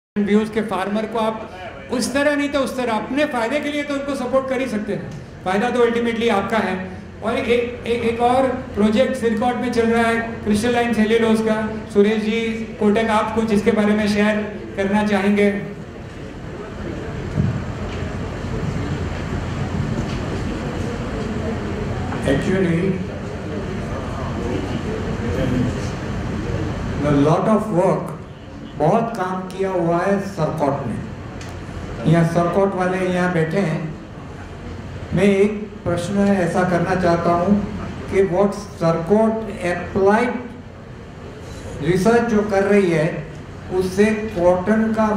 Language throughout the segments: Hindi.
व्यूज के फार्मर को आप उस तरह नहीं तो उस तरह अपने फायदे के लिए तो उनको सपोर्ट कर ही सकते हैं। फायदा तो अल्टीमेटली आपका है। और एक और प्रोजेक्ट सिरकॉट में चल रहा है क्रिस्टलाइन सेल्यूलोज का। सुरेश जी कोटक, आप कुछ इसके बारे में शेयर करना चाहेंगे? Actually, a lot of work, बहुत काम किया हुआ है सरकॉट ने। यहाँ सरकॉट वाले यहाँ बैठे हैं। मैं एक प्रश्न ऐसा करना चाहता हूँ कि व्हाट सरकॉट एप्लाइड रिसर्च जो कर रही है उससे कॉटन का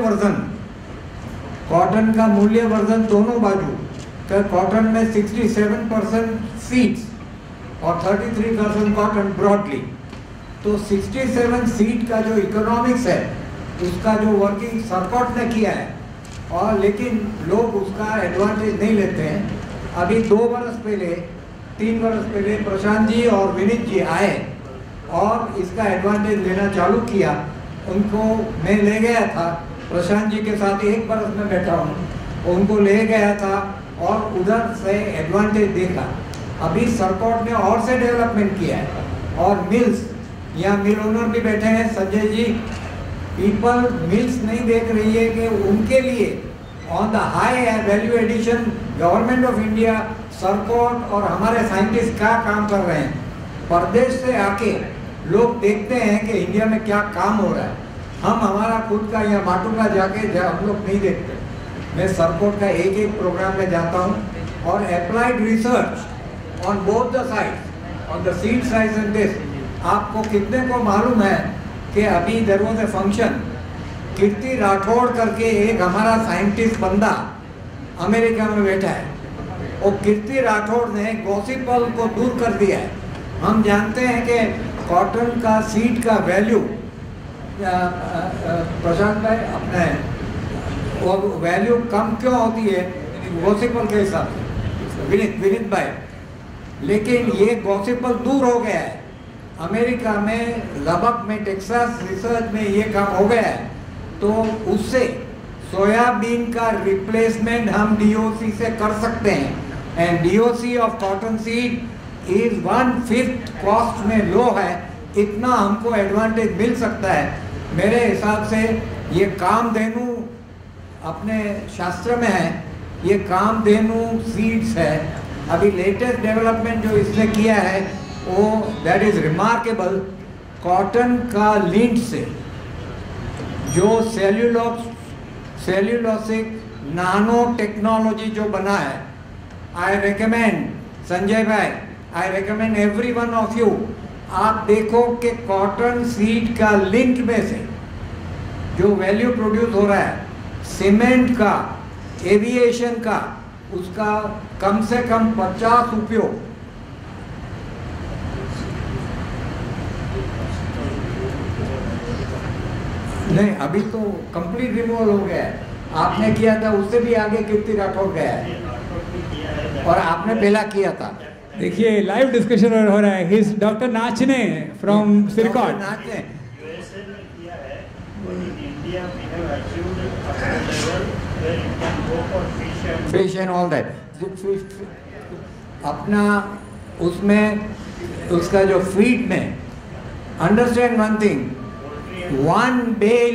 मूल्यवर्धन दोनों बाजू का, कॉटन में 67% सीड्स और 33% कॉटन ब्रॉडली, तो 67 सीड का जो इकोनॉमिक्स है उसका जो वर्किंग सरकॉट ने किया है, और लेकिन लोग उसका एडवांटेज नहीं लेते हैं। अभी 3 वर्ष पहले प्रशांत जी और विनीत जी आए और इसका एडवांटेज लेना चालू किया। उनको मैं ले गया था, प्रशांत जी के साथ 1 बरस में बैठा हूँ, उनको ले गया था और उधर से एडवांटेज देखा। अभी सरकॉट ने और से डेवलपमेंट किया है। और मिल्स, यहाँ मिल ओनर भी बैठे हैं संजय जी, पीपल मिल्स नहीं देख रही है कि उनके लिए on the high value addition government of India, CIRCOT और हमारे साइंटिस्ट क्या काम कर रहे हैं। परदेश से आके लोग देखते हैं कि इंडिया में क्या काम हो रहा है। हम हमारा खुद का यहाँ बाटूंगा जाके हम लोग नहीं देखते। मैं सरकॉट का एक प्रोग्राम में जाता हूँ और applied research on both the sides, on the seed size and this. आपको कितने को मालूम है कि अभी there was a function, Kirti Rathore करके एक हमारा साइंटिस्ट बंदा अमेरिका में बैठा है, और कीर्ति राठौड़ ने गॉसिपल को दूर कर दिया है। हम जानते हैं कि कॉटन का सीड का वैल्यू, प्रशांत भाई अपने वो वैल्यू कम क्यों होती है गॉसिपल के हिसाब से, विनीत भाई, लेकिन ये गॉसिपल दूर हो गया है। अमेरिका में लबक में टेक्सास रिसर्च में ये काम हो गया है, तो उससे सोयाबीन का रिप्लेसमेंट हम डीओसी से कर सकते हैं। And DOC of cotton seed is 1/5 cost में लो है। इतना हमको एडवांटेज मिल सकता है। मेरे हिसाब से ये कामधेनु अपने शास्त्र में है, ये कामधेनु सीड्स है। अभी लेटेस्ट डेवलपमेंट जो इसने किया है वो दैट इज रिमार्केबल। कॉटन का लिंट से जो सेल्यूलोसिक नानो टेक्नोलॉजी जो बना है, आई recommend Sanjay bhai, I recommend every one of you, आप देखो कि कॉटन सीड का लिंट में से जो वैल्यू प्रोड्यूस हो रहा है, सीमेंट का, एविएशन का, उसका कम से कम 50 उपयोग। नहीं, अभी तो कंप्लीट रिमूवल हो गया है। आपने किया था, उससे भी आगे कीर्ति राठौड़ गया है और आपने पहला किया था। देखिए लाइव डिस्कशन हो रहा है। His doctor Nachane from CIRCOT. Nachane fish and all that, अपना उसमें उसका जो फीड में, understand one thing, one bale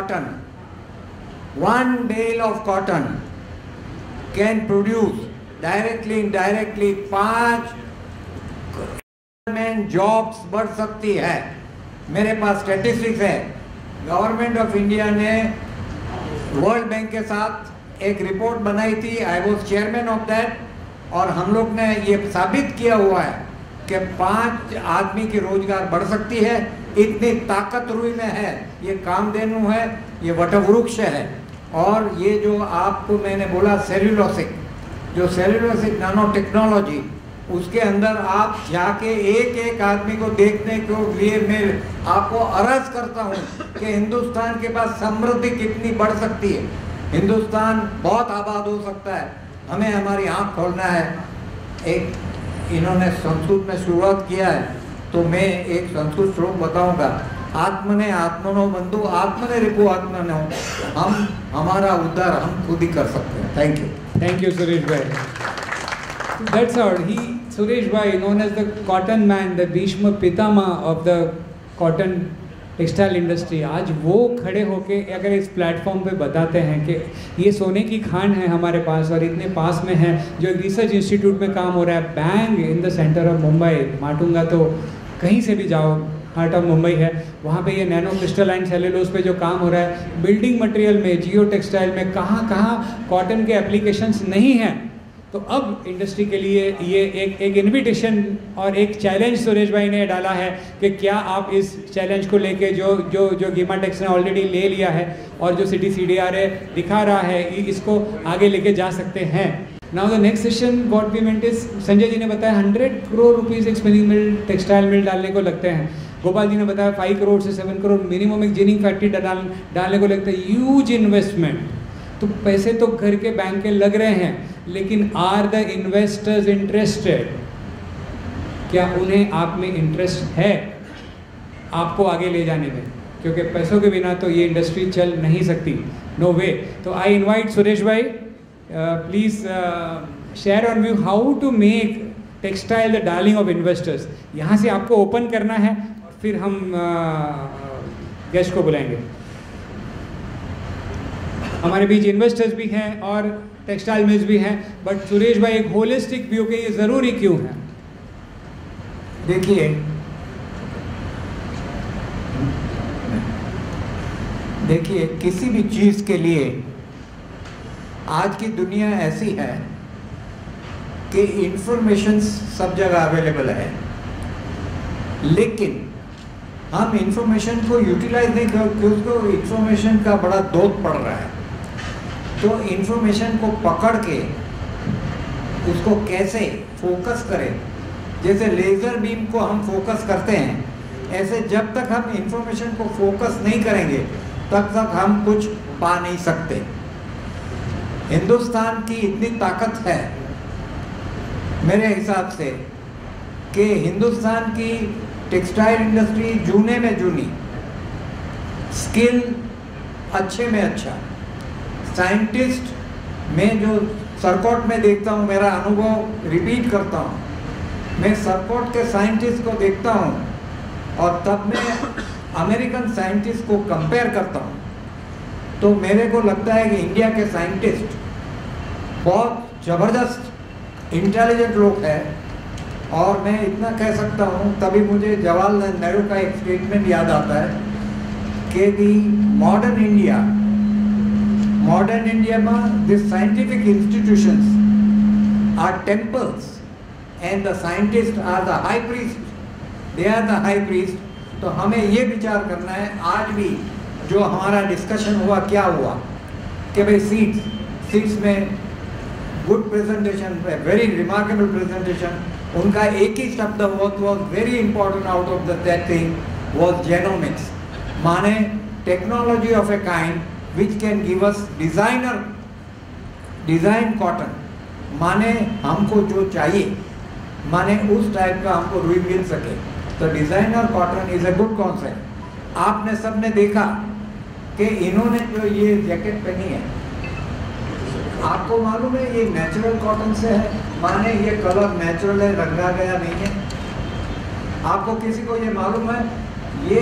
of cotton can produce directly indirectly 5 government jobs बढ़ सकती है। मेरे पास स्टैटिस्टिक्स है। गवर्नमेंट ऑफ इंडिया ने वर्ल्ड बैंक के साथ एक रिपोर्ट बनाई थी, I was chairman of that, और हम लोग ने ये साबित किया हुआ है कि 5 आदमी की रोजगार बढ़ सकती है। इतनी ताकत रुई में है। ये कामधेनु है, ये वटवृक्ष है। और ये जो आपको मैंने बोला सेल्यूलोसिक नानो टेक्नोलॉजी, उसके अंदर आप जाके एक आदमी को देखने के लिए मैं आपको अर्ज करता हूँ कि हिंदुस्तान के पास समृद्धि कितनी बढ़ सकती है। हिंदुस्तान बहुत आबाद हो सकता है। हमें हमारी आँख खोलना है। एक इन्होंने संस्कृत में शुरुआत किया है, तो मैं एक संस्कृत श्लोक बताऊंगा। आत्मने आत्मनो बंधु आत्मने रिपु आत्मनो, हम हमारा उद्धार हम खुद ही कर सकते हैं। थैंक यू सुरेश भाई। That's all. Suresh Bhai, known as the cotton man, the Bhishma Pitamaha of the cotton textile industry, आज वो खड़े होके अगर इस प्लेटफॉर्म पे बताते हैं कि ये सोने की खान है हमारे पास और इतने पास में है, जो एक रिसर्च इंस्टीट्यूट में काम हो रहा है bang in the centre of Mumbai, Matunga तो कहीं से भी जाओ हार्ट ऑफ मुंबई है, वहाँ पे ये नैनो क्रिस्टलाइन सेलुलोज पे जो काम हो रहा है, बिल्डिंग मटेरियल में, जियो टेक्सटाइल में, कहाँ कहाँ कॉटन के एप्लीकेशंस नहीं हैं। तो अब इंडस्ट्री के लिए ये एक इनविटेशन और एक चैलेंज सुरेश भाई ने डाला है कि क्या आप इस चैलेंज को लेके जो गीमाटेक्स ने ऑलरेडी ले लिया है और जो सिटी CDRA दिखा रहा है, इसको आगे लेके जा सकते हैं। Now the next session what we meant is, Sanjay ji ने बताया 100 करोड़ रुपीज़ एक स्पिनिंग मिल, टेक्सटाइल मिल डालने को लगते हैं। गोपाल जी ने बताया 5 करोड़ से 7 करोड़ मिनिमम एक जिनिंग फैक्ट्री डालने को लगता है। Huge investment. तो पैसे तो घर के बैंक के लग रहे हैं, लेकिन आर द इन्वेस्टर्स इंटरेस्टेड? क्या उन्हें आप में इंटरेस्ट है आपको आगे ले जाने में? क्योंकि पैसों के बिना तो ये इंडस्ट्री चल नहीं सकती, नो वे। तो आई invite Suresh bhai, please share on view how to make textile the darling of investors. यहाँ से आपको ओपन करना है और फिर हम गेस्ट को बुलाएंगे। हमारे बीच इन्वेस्टर्स भी हैं और टेक्सटाइल मिल्स भी हैं, बट सुरेश भाई एक होलिस्टिक व्यू के ये ज़रूरी क्यों है? देखिए किसी भी चीज़ के लिए आज की दुनिया ऐसी है कि इंफॉर्मेशन सब जगह अवेलेबल है, लेकिन हम इंफॉर्मेशन को यूटिलाइज नहीं करते, उसको इंफॉर्मेशन का बड़ा दौर पड़ रहा है। तो इंफॉर्मेशन को पकड़ के उसको कैसे फोकस करें, जैसे लेज़र बीम को हम फोकस करते हैं, ऐसे जब तक हम इंफॉर्मेशन को फोकस नहीं करेंगे तब तक हम कुछ पा नहीं सकते। हिंदुस्तान की इतनी ताकत है मेरे हिसाब से कि हिंदुस्तान की टेक्सटाइल इंडस्ट्री जूने में जूनी, स्किल अच्छे में अच्छा, साइंटिस्ट में जो सरकोट में देखता हूँ, मेरा अनुभव रिपीट करता हूँ, मैं सरकोट के साइंटिस्ट को देखता हूँ और तब मैं अमेरिकन साइंटिस्ट को कंपेयर करता हूँ, तो मेरे को लगता है कि इंडिया के साइंटिस्ट बहुत ज़बरदस्त इंटेलिजेंट लोग हैं। और मैं इतना कह सकता हूँ, तभी मुझे जवाहरलाल नेहरू का एक स्टेटमेंट याद आता है कि दी मॉडर्न इंडिया में the scientific institutions are temples and the scientist are the high priest, they are the high priest. तो हमें ये विचार करना है, आज भी जो हमारा डिस्कशन हुआ क्या हुआ कि भाई सीट्स में good presentation, very remarkable presentation, उनका एक ही शब्द was very important out of that thing was genomics, माने technology of a kind which can give us design cotton, माने हमको जो चाहिए, माने उस टाइप का हमको रुई मिल सके। तो designer cotton is a good concept. आपने सबने देखा कि इन्होंने जो ये जैकेट पहनी है, आपको मालूम है ये नेचुरल कॉटन से है, माने ये कलर नेचुरल है, रंगा गया नहीं है। आपको किसी को ये मालूम है, ये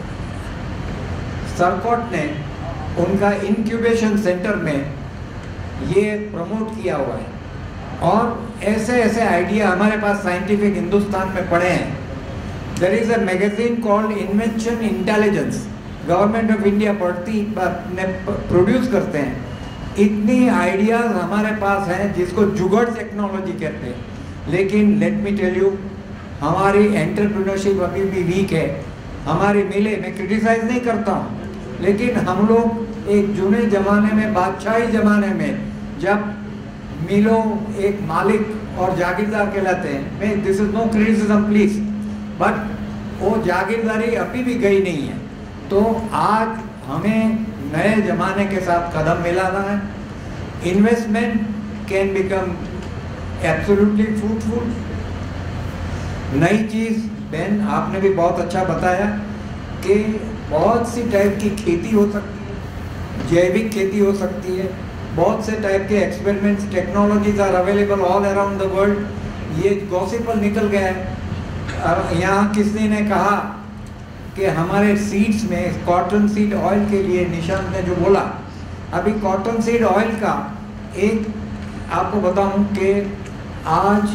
सरकोट ने उनका इंक्यूबेशन सेंटर में ये प्रमोट किया हुआ है। और ऐसे ऐसे आइडिया हमारे पास साइंटिफिक हिंदुस्तान में पड़े हैं। There is a magazine called invention intelligence, government of India produce करते हैं। इतनी आइडियाज हमारे पास हैं जिसको जुगाड़ टेक्नोलॉजी कहते हैं। लेकिन लेट मी टेल यू, हमारी एंटरप्रेन्योरशिप अभी भी वीक है। हमारी मिले, मैं क्रिटिसाइज नहीं करता हूँ, लेकिन हम लोग एक जूने ज़माने में, बादशाही ज़माने में, जब मिलो एक मालिक और जागीरदार कहलाते हैं, मैं this is no criticism please, but वो जागीरदारी अभी भी गई नहीं है। तो आज हमें नए ज़माने के साथ कदम मिलाना है। Investment can become absolutely fruitful. नई चीज़, बेन आपने भी बहुत अच्छा बताया कि बहुत सी टाइप की खेती हो सकती है, जैविक खेती हो सकती है, बहुत से टाइप के experiments, technologies are available all around the world. ये गॉसिपल निकल गया है। यहाँ किसी ने कहा कि हमारे सीड्स में कॉटन सीड ऑयल के लिए, निशांत ने जो बोला, अभी कॉटन सीड ऑयल का एक आपको बताऊं कि आज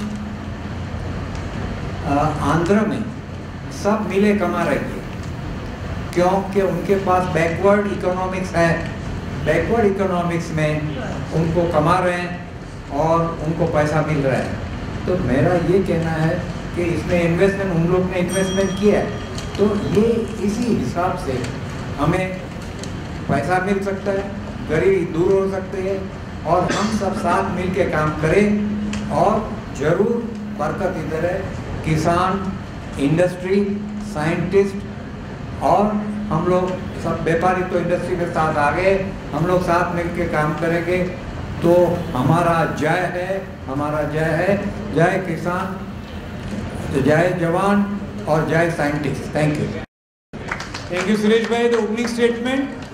आंध्र में सब मिलें कमा रही है, क्योंकि उनके पास बैकवर्ड इकोनॉमिक्स है। बैकवर्ड इकोनॉमिक्स में उनको कमा रहे हैं और उनको पैसा मिल रहा है। तो मेरा ये कहना है कि इसमें इन्वेस्टमेंट, उन लोग ने इन्वेस्टमेंट किया है, तो ये इसी हिसाब से हमें पैसा मिल सकता है, गरीबी दूर हो सकती है, और हम सब साथ मिल के काम करें और जरूर बरकत इधर है। किसान, इंडस्ट्री, साइंटिस्ट और हम लोग सब व्यापारी तो इंडस्ट्री के साथ आ गए, हम लोग साथ मिल के काम करेंगे तो हमारा जय है, हमारा जय है। जय किसान, जय जवान और जय scientist. Thank you. Thank you, Suresh bhai. The opening statement.